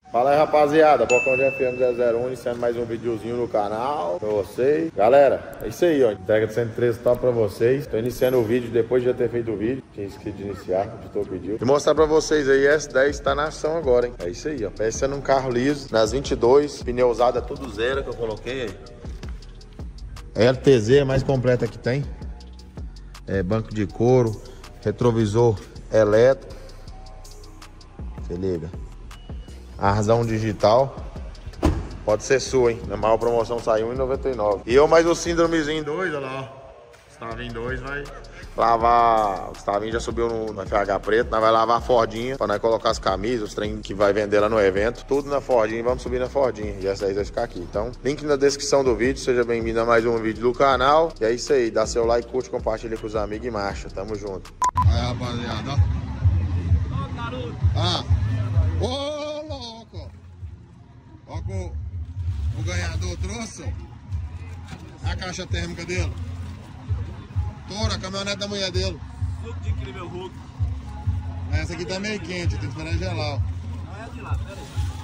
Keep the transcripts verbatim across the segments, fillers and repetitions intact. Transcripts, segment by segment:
Fala aí, rapaziada, Bocão de F M zero zero um, iniciando mais um videozinho no canal pra vocês. Galera, é isso aí, ó, entrega de cento e treze top pra vocês. Tô iniciando o vídeo depois de já ter feito o vídeo. Tinha esquecido de iniciar, o editor pediu. E mostrar pra vocês aí, S dez tá na ação agora, hein. É isso aí, ó, parecendo um carro liso, nas vinte e dois, pneu usado tudo zero que eu coloquei aí. L T Z é a mais completa que tem. É banco de couro, retrovisor elétrico. Se liga. Arzão digital. Pode ser sua, hein? Na maior promoção saiu um real e noventa e nove. E eu mais o síndromezinho dois, olha lá, ó. Gustavinho dois vai lavar. O Gustavinho já subiu no, no F H preto. Nós vai lavar a Fordinha pra nós colocar as camisas, os trem que vai vender lá no evento. Tudo na Fordinha. Vamos subir na Fordinha. E essa aí vai ficar aqui. Então, link na descrição do vídeo. Seja bem-vindo a mais um vídeo do canal. E é isso aí. Dá seu like, curte, compartilha com os amigos e marcha. Tamo junto. Aí, rapaziada, ó. Ó, garoto. Ah. Ô! Ó que o, o ganhador trouxe, ó, a caixa térmica dele. Toro, a caminhonete da mulher dele. Suco de incrível Hulk. Essa aqui tá meio quente, tem que esperar gelar, ó. Não é de lá, pera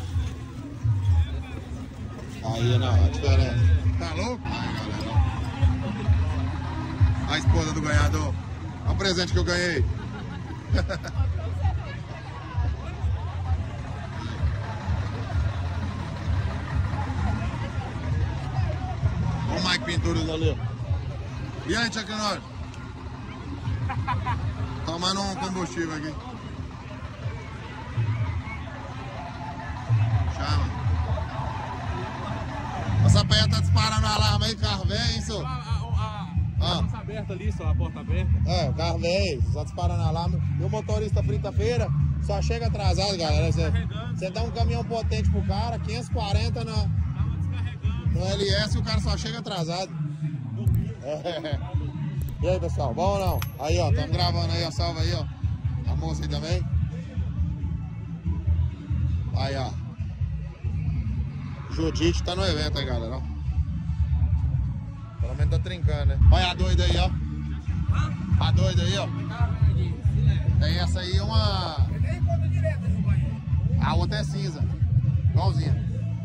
aí. Aí, não, a diferença. Tá louco? Aí, galera, ó. A esposa do ganhador. Olha o presente que eu ganhei. O Mike Pinturas ali. E aí, Chuck Norris? Tomando um combustível aqui. Chama. Essa peia tá disparando o alarme aí, carro velho, hein, senhor? A, a, a, a porta aberta ali, só a porta aberta. É, o carro velho, só disparando alarme. E o motorista frita-feira só chega atrasado, galera. Você, você dá um caminhão potente pro cara, quinhentos e quarenta na... No L S o cara só chega atrasado. É. E aí, pessoal, bom ou não? Aí, ó, estamos gravando aí, ó, salva aí, ó. A moça aí também. Aí, ó. Judite tá no evento aí, galera, ó. Pelo menos tá trincando, né? Olha a doida aí, ó. A doida aí, ó. Tem essa aí, uma... A outra é cinza. Igualzinha.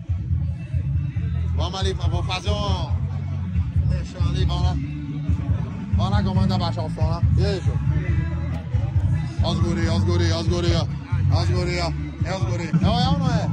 Vamos ali, vou fazer um... Mexendo ali, vamos lá. Vamos lá que eu mando abaixar o som lá. E aí, senhor? Olha os guri, olha os guri, olha os guri, ó. Olha os guri, ó. É os guri. É ou é ou não é?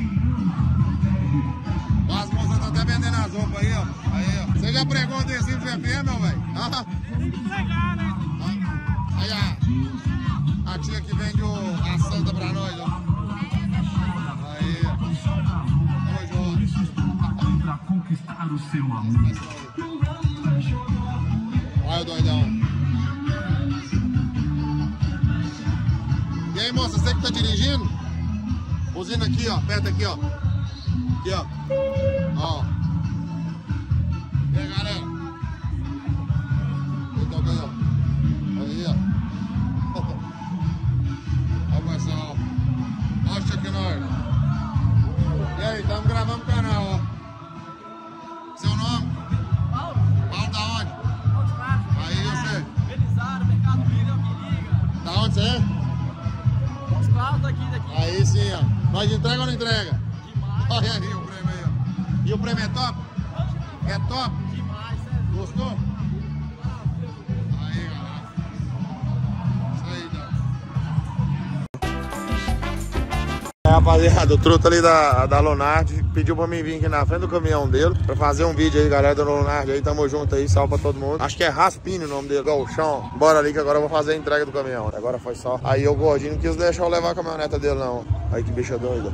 As moças estão até vendendo as roupas aí, ó. Aí, ó. Você já pregou o adesivo do F M, meu velho? Tem que entregar, né? Aí, a, a tia que vende o, a santa pra nós, ó. Aí, tamo junto. Pra conquistar o seu amor. Olha o doidão. E aí, moça, você que tá dirigindo? Buzina aqui, ó, perto aqui, ó. Aqui, ó. Ó. E aí, galera? Então, aí, ó. Aí, ó. Olha, pessoal. Olha o Chuck Norris. E aí, estamos gravando o canal, ó. Seu nome? Paulo. Paulo da onde? Paulo de Castro. Aí, você? Belisário, Mercado Livre, é o que liga. Da onde você é? Os carros daqui, daqui. Aí sim, ó. Nós entrega ou não entrega? Demais. Olha aí o prêmio aí, ó. E o prêmio é top? É top? Demais, é. Gostou? Aí, galera. Isso aí, então. É, rapaziada, o truta ali da, da Lonard pediu pra mim vir aqui na frente do caminhão dele pra fazer um vídeo aí, galera da Lonard aí. Tamo junto aí, salve pra todo mundo. Acho que é Raspini o nome dele, Galchão. Bora ali que agora eu vou fazer a entrega do caminhão. Agora foi só. Aí o gordinho não quis deixar eu levar a caminhoneta dele, não. Aí que bicha doida.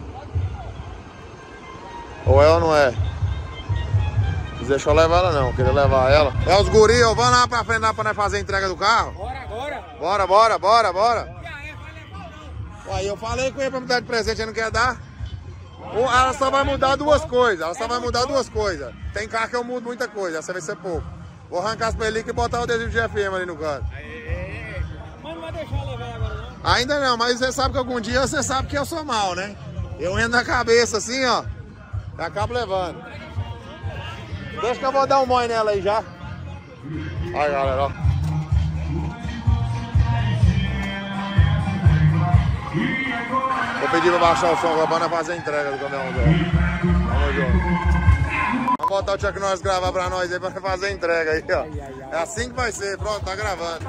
Ou é ou não é? Não deixou eu levar ela não, queria levar ela. É os guri, ó, vamos lá pra frente lá pra nós fazer a entrega do carro? Bora, bora. Bora, bora, bora, bora. E aí, vai levar ou não? Uai, eu falei com ele pra me dar de presente, ele não quer dar. Ou ela só vai mudar duas coisas, ela só vai mudar duas coisas. Tem carro que eu mudo muita coisa, essa vai ser pouco. Vou arrancar as películas e botar o adesivo de F M ali no canto. Mas não vai deixar eu levar agora, não? Ainda não, mas você sabe que algum dia você sabe que eu sou mal, né? Eu entro na cabeça assim, ó, e acabo levando. Deixa que eu vou dar um mói nela aí já. Aí, galera, ó. Vou pedir pra baixar o som agora pra fazer a entrega do caminhãozão. Vamos junto. Vamos botar o Chuck Norris gravar pra nós aí pra fazer a entrega aí, ó. É assim que vai ser. Pronto, tá gravando.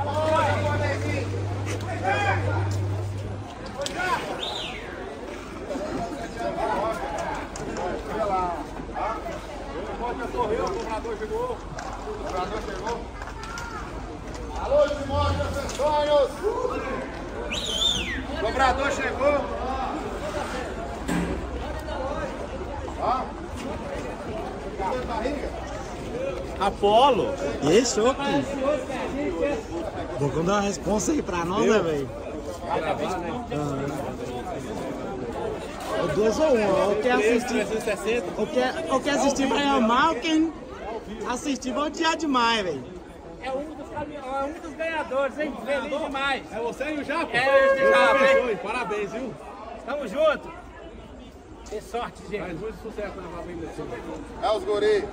Correu, o cobrador chegou. O cobrador chegou. Alô, Timóteo, acessórios. O cobrador chegou. Ó. Apolo. Isso, aqui. Vou dar uma resposta aí pra nós, né, velho? Ou duas ou uma. Ou quer assistir. Ou quer, ou quer assistir Brian Malkin. Assistir, vou odiar demais, velho. É um dos, é um dos ganhadores, hein? Feliz demais. É você e o Japa? É, eu e o Japa, hein? Parabéns, viu? Tamo junto. Tem sorte, gente. Faz muito sucesso na nova ainda. É os guri.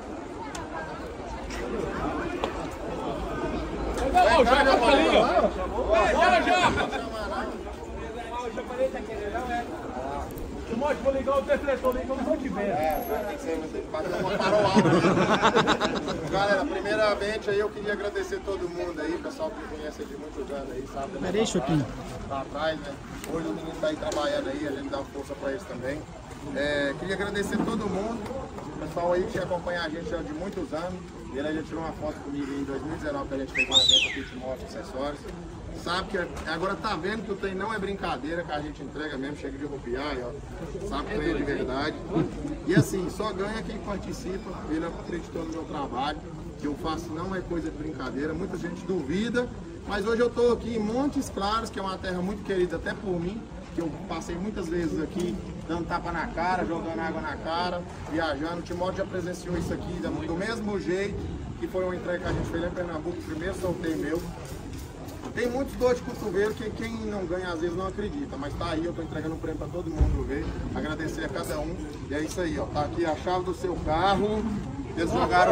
Olha o Japa tá ali, ó. Olha o Japa. O japonês tá querendo, não é? Timóteo, vou ligar o defletor ali quando não tiver. É, tem que ser, tem que bater uma parola. Galera, primeiramente aí eu queria agradecer todo mundo aí, pessoal que me conhece de muitos anos aí, sabe? Peraí, Choquinho. Tá atrás, né? Hoje o menino tá aí trabalhando aí, a gente dá força pra eles também. É, queria agradecer todo mundo, o pessoal aí que acompanha a gente já de muitos anos. Ele já tirou uma foto comigo em dois mil e dezenove que a gente fez um evento aqui de moto acessórios. Sabe que agora tá vendo que o trem não é brincadeira, que a gente entrega mesmo, chega de rupiar, ó. Sabe que o trem é de verdade. E assim, só ganha quem participa. Ele acreditou no meu trabalho, que eu faço não é coisa de brincadeira. Muita gente duvida, mas hoje eu tô aqui em Montes Claros, que é uma terra muito querida até por mim, que eu passei muitas vezes aqui dando tapa na cara, jogando água na cara, viajando. O Timóteo já presenciou isso aqui do mesmo jeito, que foi uma entrega que a gente fez lá em Pernambuco, o primeiro sorteio meu. Tem muitos dor de cotovelo que quem não ganha às vezes não acredita, mas tá aí, eu tô entregando um prêmio para todo mundo ver, agradecer a cada um, e é isso aí, ó, tá aqui a chave do seu carro, eles jogaram...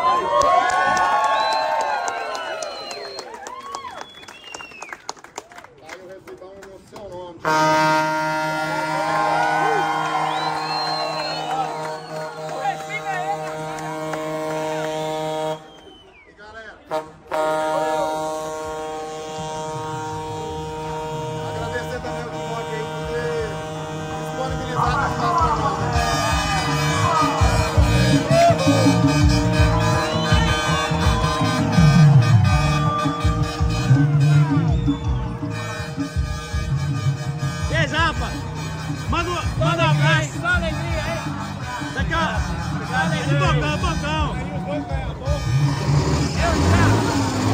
Aí o recibão no seu nome. E galera... Agradecer também o Timóteo aí por ter disponibilizado a sala para nós. E aí, Japa? Manda, manda um abraço. Só alegria, hein? Daqui, ó. Um bocão, um bocão. Eu já.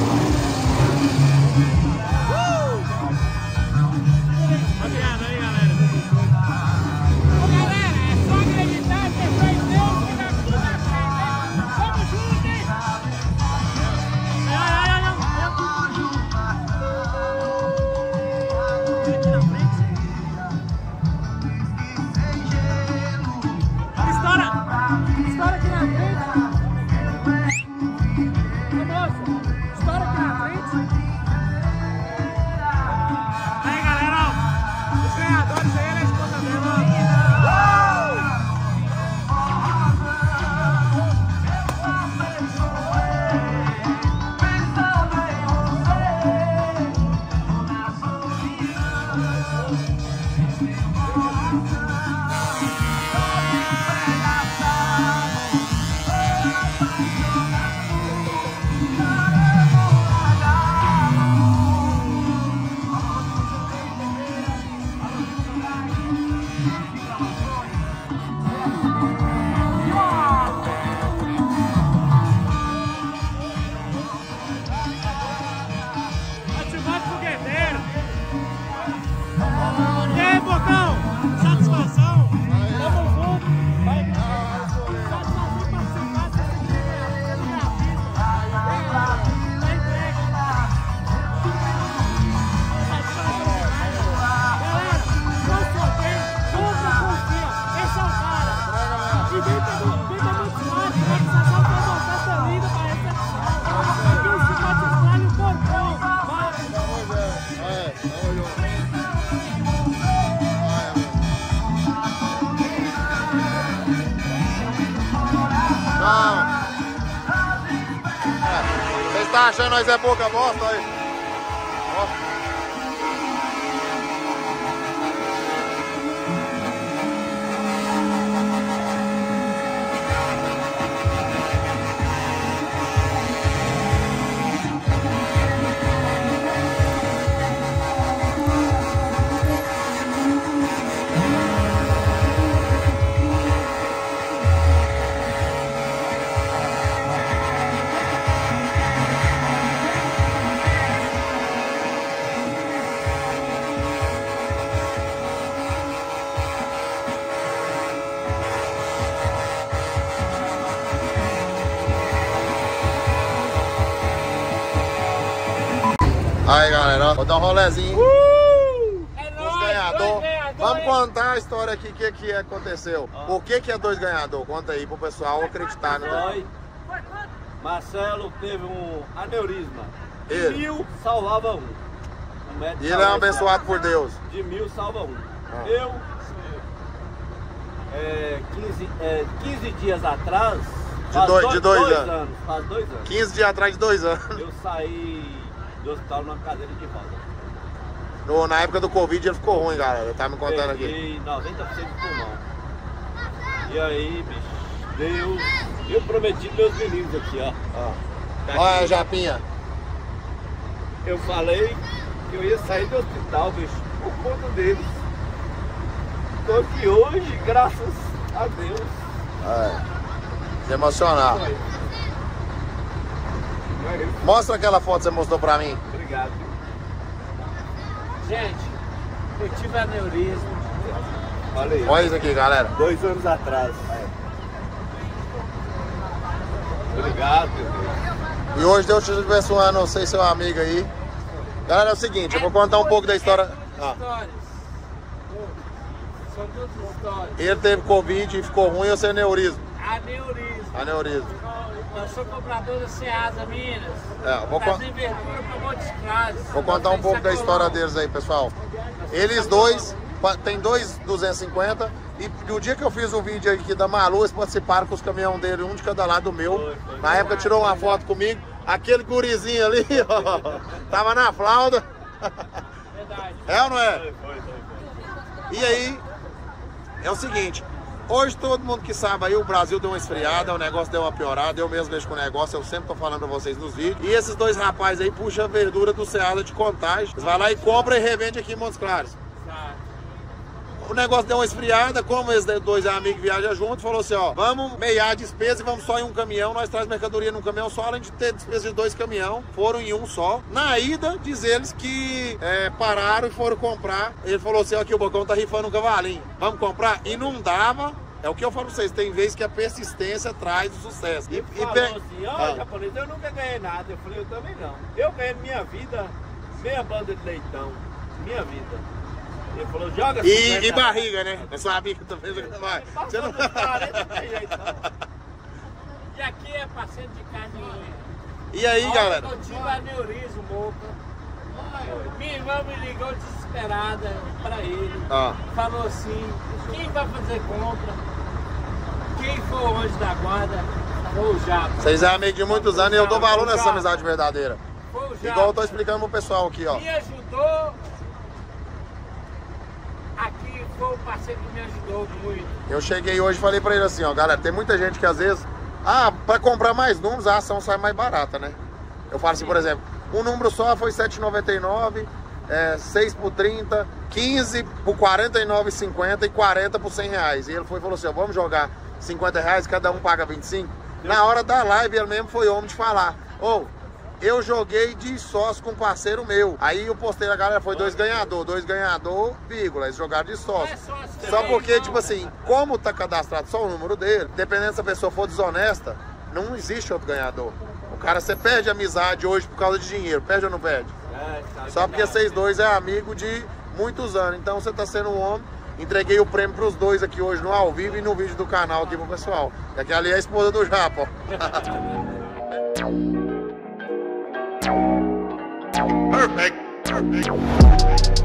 Obrigado aí, galera. Ô, galera, é só acreditar que é fé em Deus que dá tudo a frente, hein? Vamos juntos, hein? Ai, ai, ai, ai. Aqui na frente. Estoura! Estoura aqui na frente. Ô, moça. Não. É. Vocês estão achando nós é pouca bosta aí? Ó. Aí galera, vou dar um rolezinho. Uh! É Os nóis, ganhadores. dois ganhadores. Vamos contar a história aqui, o que, que aconteceu. Por que, que é dois ganhadores? Conta aí pro pessoal acreditar no Foi. Marcelo teve um aneurisma. De Ele. mil salvava um. O médico E ele é um falou, abençoado por Deus. de mil salva um. Ah. Eu, é, quinze, é, quinze dias atrás, faz dois- de dois anos. anos, faz dois anos, quinze dias atrás de dois anos. eu saí do hospital numa cadeira de roda. No, na época do Covid ele ficou ruim, galera. Eu tava me contando aqui. Peguei noventa por cento de pulmão. E aí, bicho, Deus, eu prometi meus meninos aqui, ó. ó. Tá Olha aqui. a Japinha. Eu falei que eu ia sair do hospital, bicho, por conta deles. Tô aqui hoje, graças a Deus. É. Se emocionar. Foi. Foi. Mostra aquela foto que você mostrou pra mim. Obrigado. Gente, eu tive aneurisma. Olha aí. Olha isso aqui, galera. Dois anos atrás. Obrigado, meu Deus. E hoje Deus te abençoando, não sei seu amigo aí. Galera, é o seguinte, eu vou contar um pouco da história. Ah, Histórias. São todas histórias. ele teve Covid e ficou ruim, eu sei aneurisma. Aneurisma. Aneurisma. Eu sou comprador da Ceasa, Minas. É, vou, con- Trazer verdura para Montes Claros. vou contar um pouco da história deles aí, pessoal. Eles dois, pa- tem dois duzentos e cinquenta e no dia que eu fiz o vídeo aqui da Malu, eles participaram com os caminhões dele, um de cada lado do meu. Na época tirou uma foto comigo, aquele gurizinho ali, ó, tava na flauta. Verdade. É ou não é? Foi, foi, foi. E aí, é o seguinte, hoje todo mundo que sabe aí, o Brasil deu uma esfriada, o negócio deu uma piorada, eu mesmo mexo com o negócio, eu sempre tô falando pra vocês nos vídeos. E esses dois rapazes aí puxam a verdura do Ceasa de Contagem, eles vão lá e compram e revendem aqui em Montes Claros. Exato. O negócio deu uma esfriada, como esses dois amigos viajam juntos, falou assim, ó, vamos meiar a despesa e vamos só em um caminhão, nós traz mercadoria num caminhão só, além de ter despesa de dois caminhão, foram em um só. Na ida, diz eles que é, pararam e foram comprar, ele falou assim, ó, aqui o Bocão tá rifando um cavalinho, vamos comprar? E não dava. É o que eu falo pra vocês, tem vezes que a persistência traz o sucesso. E, e Falou pe- assim, ó, Ah. japonês, eu nunca ganhei nada. Eu falei, eu também não. Eu ganhei minha vida, meia banda de leitão, minha vida. Ele falou, joga E, cinquenta e barriga, né? Eu sabia que também você vai. Você não... Passou dos quarenta, não tem jeito, não. E aqui é parceiro de carne e unha. E aí, Olha, galera? Eu tive aneurisma, boca. Minha irmã me ligou desesperada pra ele. Ah. Falou assim, quem vai fazer compra? Quem for o anjo da guarda? Foi o Japa. Vocês é amigo de muitos anos e eu dou valor nessa amizade verdadeira. Foi o Japa. Igual eu tô explicando pro pessoal aqui, ó. Me ajudou. Aqui foi o parceiro que me ajudou muito. Eu cheguei hoje e falei pra ele assim, ó, galera, tem muita gente que às vezes, ah, pra comprar mais números, a ação sai mais barata, né? Eu falo assim, por exemplo, um número só foi sete reais e noventa e nove centavos, é, seis por trinta, quinze por quarenta e nove reais e cinquenta centavos e quarenta por cem reais. E ele foi e falou assim, ó, vamos jogar cinquenta reais, cada um paga vinte e cinco. Na hora da live, ele mesmo foi homem de falar, ô, eu joguei de sócio com um parceiro meu. Aí eu postei a galera, foi dois ganhador, dois ganhador, vírgula, eles jogaram de sócio. Só porque, tipo assim, como tá cadastrado só o número dele, dependendo se a pessoa for desonesta, não existe outro ganhador. O cara, você perde amizade hoje por causa de dinheiro, perde ou não perde? É, sabe Só que porque não. vocês dois é amigo de muitos anos. Então você tá sendo um homem. Entreguei o prêmio pros dois aqui hoje no ao vivo e no vídeo do canal aqui pro pessoal. E aqui ali é a esposa do Japa, ó. Perfect. Perfect.